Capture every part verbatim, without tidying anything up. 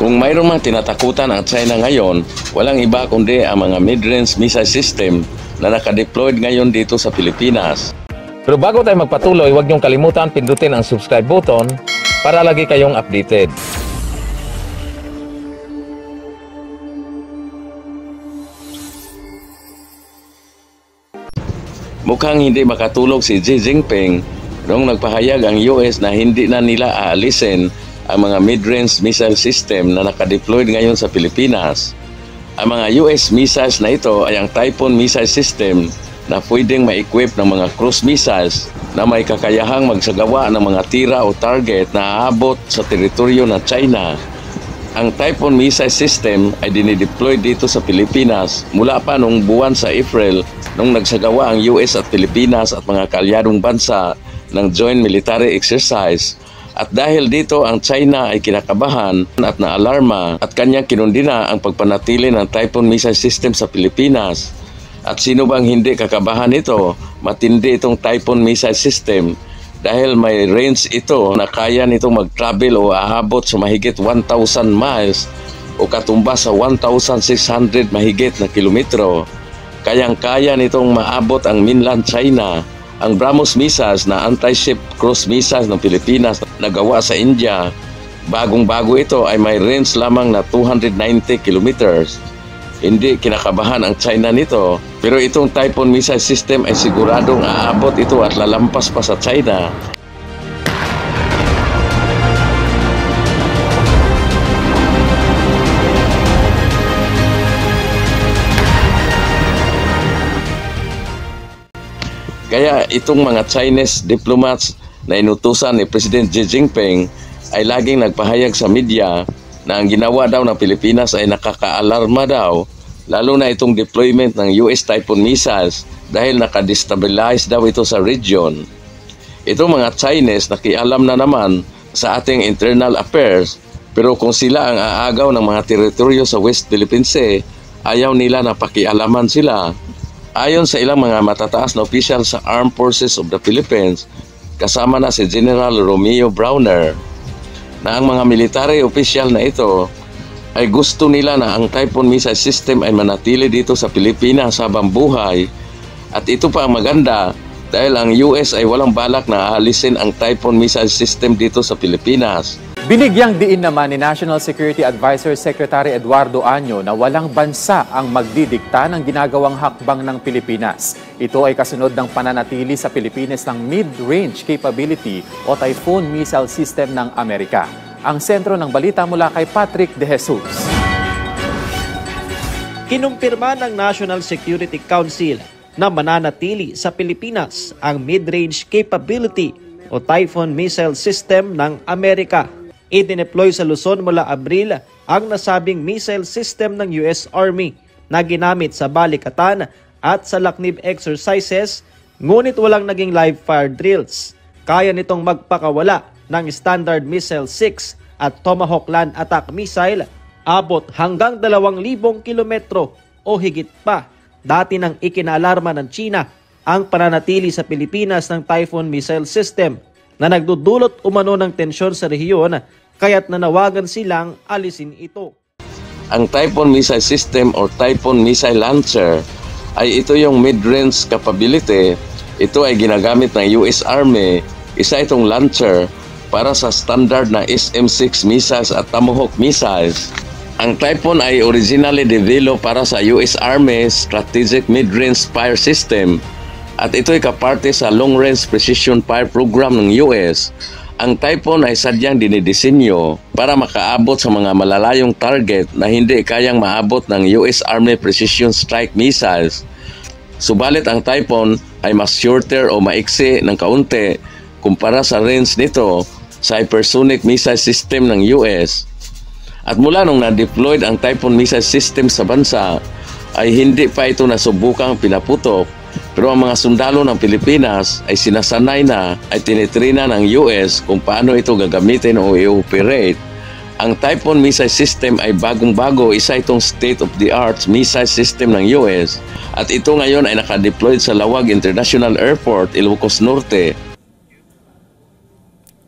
Kung mayroong mga tinatakutan ang China ngayon, walang iba kundi ang mga mid-range missile system na nakadeployed ngayon dito sa Pilipinas. Pero bago tayo magpatuloy, huwag niyong kalimutan pindutin ang subscribe button para lagi kayong updated. Mukhang hindi makatulog si Xi Jinping noong nagpahayag ang U S na hindi na nila aalisin ang mga mid-range missile system na nakadeployed ngayon sa Pilipinas. Ang mga U S missiles na ito ay ang Typhoon missile system na pwedeng ma-equip ng mga cruise missiles na may kakayahang magsagawa ng mga tira o target na aabot sa teritoryo ng China. Ang Typhoon missile system ay dinideploy dito sa Pilipinas mula pa noong buwan sa April nung nagsagawa ang U S at Pilipinas at mga kaalyadong bansa ng joint military exercise. At dahil dito ang China ay kinakabahan at naalarma at kanyang kinundina ang pagpanatili ng Typhoon missile system sa Pilipinas. At sino bang hindi kakabahan ito? Matindi itong Typhoon missile system dahil may range ito na kaya nitong mag-travel o aabot sa mahigit one thousand miles o katumbas sa one thousand six hundred mahigit na kilometro. Kayang-kaya nitong maabot ang mainland China. Ang BrahMos missiles na anti-ship cruise missiles ng Pilipinas na gawa sa India, bagong-bago ito ay may range lamang na two hundred ninety kilometers. Hindi kinakabahan ang China nito, pero itong Typhoon missile system ay siguradong aabot ito at lalampas pa sa China. Kaya itong mga Chinese diplomats na inutusan ni President Xi Jinping ay laging nagpahayag sa media na ang ginawa daw ng Pilipinas ay nakakaalarma daw, lalo na itong deployment ng U S Typhoon missiles dahil nakadestabilize daw ito sa region. Itong mga Chinese nakialam na naman sa ating internal affairs, pero kung sila ang aagaw ng mga teritoryo sa West Philippine Sea, ayaw nila na pakialaman sila. Ayon sa ilang mga matataas na opisyal sa Armed Forces of the Philippines, kasama na si General Romeo Browner, na ang mga military opisyal na ito ay gusto nila na ang Typhoon missile system ay manatili dito sa Pilipinas habang buhay. At ito pa ang maganda dahil ang U S ay walang balak na aalisin ang Typhoon missile system dito sa Pilipinas. Binigyang diin naman ni National Security Advisor Secretary Eduardo Año na walang bansa ang magdidikta ng ginagawang hakbang ng Pilipinas. Ito ay kasunod ng pananatili sa Pilipinas ng Mid-Range Capability o Typhoon Missile System ng Amerika. Ang sentro ng balita mula kay Patrick De Jesus. Kinumpirma ng National Security Council na mananatili sa Pilipinas ang Mid-Range Capability o Typhoon Missile System ng Amerika. Idineploy sa Luzon mula Abril ang nasabing missile system ng U S Army na ginamit sa balikatan at sa laknib exercises, ngunit walang naging live fire drills. Kaya nitong magpakawala ng Standard Missile six at Tomahawk Land Attack Missile abot hanggang dalawang libong kilometro o higit pa. Dati nang ikinaalarma ng China ang pananatili sa Pilipinas ng Typhoon Missile System na nagdudulot umano ng tensyon sa rehiyon, kaya't nanawagan silang alisin ito. Ang Typhoon Missile System or Typhoon Missile Launcher ay ito yung mid-range capability. Ito ay ginagamit ng U S Army. Isa itong launcher para sa standard na S M six missiles at Tomahawk missiles. Ang Typhoon ay originally developed para sa U S Army Strategic Mid-Range Fire System at ito ay kaparte sa Long Range Precision Fire Program ng U S. Ang Typhoon ay sadyang dinidisenyo para makaabot sa mga malalayong target na hindi kayang maabot ng U S Army Precision Strike Missiles. Subalit ang Typhoon ay mas shorter o maiksi ng kaunti kumpara sa range nito sa Hypersonic Missile System ng U S. At mula nung na-deployed ang Typhoon Missile System sa bansa, ay hindi pa ito nasubukang pinaputok. Pero ang mga sundalo ng Pilipinas ay sinasanay na ay tinitrina ng U S kung paano ito gagamitin o i-operate. Ang Typhoon Missile System ay bagong-bago, isa itong state-of-the-art missile system ng U S at ito ngayon ay nakadeployed sa Lawag International Airport, Ilocos Norte.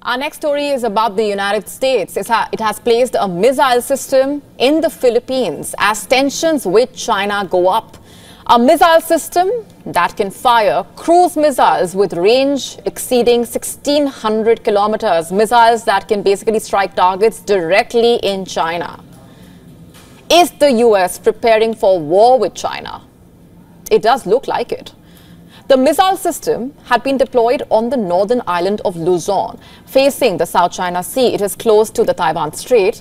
Our next story is about the United States. It's ha- it has placed a missile system in the Philippines as tensions with China go up. A missile system that can fire cruise missiles with range exceeding sixteen hundred kilometers. Missiles that can basically strike targets directly in China. Is the U S preparing for war with China? It does look like it. The missile system had been deployed on the northern island of Luzon, facing the South China Sea. It is close to the Taiwan Strait.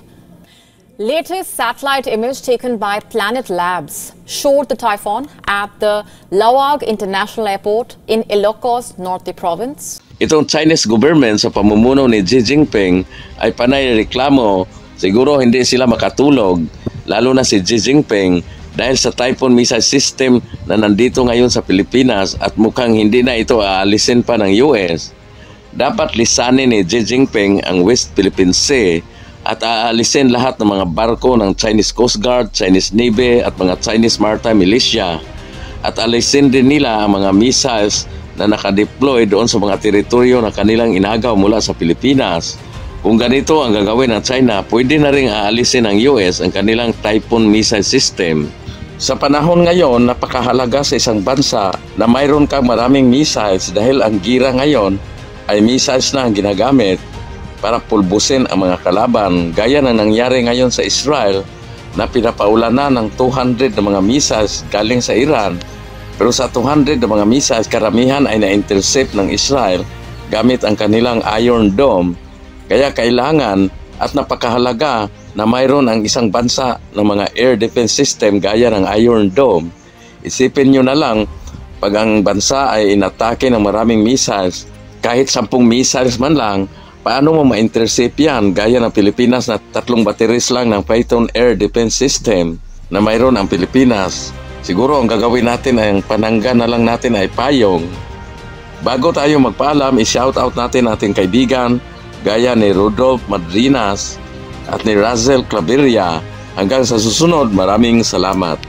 Latest satellite image taken by Planet Labs showed the typhoon at the Lawag International Airport in Ilocos Norte Province. Itong Chinese government sa pamumuno ni Xi Jinping ay panay reklamo, siguro hindi sila makatulog, lalo na si Xi Jinping, dahil sa Typhoon missile system na nandito ngayon sa Pilipinas at mukhang hindi na ito aalisin pa ng U S. Dapat lisanin ni Xi Jinping ang West Philippine Sea at aalisin lahat ng mga barko ng Chinese Coast Guard, Chinese Navy at mga Chinese Maritime Militia. At alisin din nila ang mga missiles na nakadeploy doon sa mga teritoryo na kanilang inagaw mula sa Pilipinas. Kung ganito ang gagawin ng China, pwede na rin aalisin ng U S ang kanilang Typhoon missile system. Sa panahon ngayon, napakahalaga sa isang bansa na mayroon kang maraming missiles dahil ang gira ngayon ay missiles na ang ginagamit para pulbusin ang mga kalaban, gaya na nangyari ngayon sa Israel na pinapaulanan ng two hundred na mga missiles galing sa Iran. Pero sa two hundred na mga missiles, karamihan ay na-intercept ng Israel gamit ang kanilang Iron Dome. Kaya kailangan at napakahalaga na mayroon ang isang bansa ng mga air defense system gaya ng Iron Dome. Isipin nyo na lang, pag ang bansa ay inatake ng maraming missiles, kahit sampung missiles man lang, paano mo ma-intercept yan gaya ng Pilipinas na tatlong batteries lang ng Python Air Defense System na mayroon ang Pilipinas? Siguro ang gagawin natin ay panangga na lang natin ay payong. Bago tayo magpaalam, i-shout out natin ating kaibigan gaya ni Rodolph Madrinas at ni Razel Claveria. Hanggang sa susunod, maraming salamat.